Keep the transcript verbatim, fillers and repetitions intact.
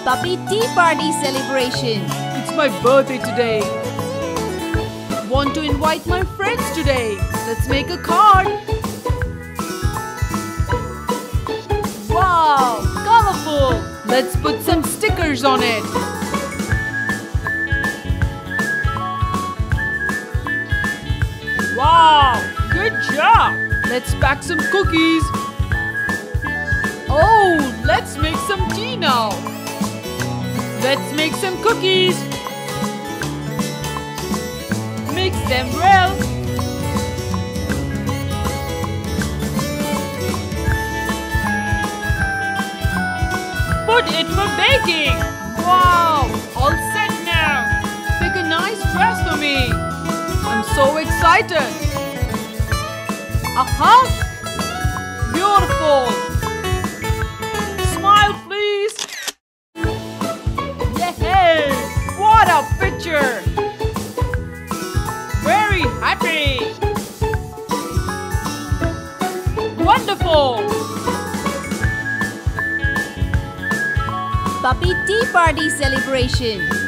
Puppy tea party celebration. It's my birthday today. Want to invite my friends today. Let's make a card. Wow, colorful. Let's put some stickers on it. Wow, good job. Let's pack some cookies. Oh, let's make some tea now. Let's make some cookies. Mix them well. Put it for baking. Wow, all set now. Pick a nice dress for me. I'm so excited. Aha! Beautiful. Smile, please. Yay! What a picture. Very happy. Wonderful. Puppy tea party celebration.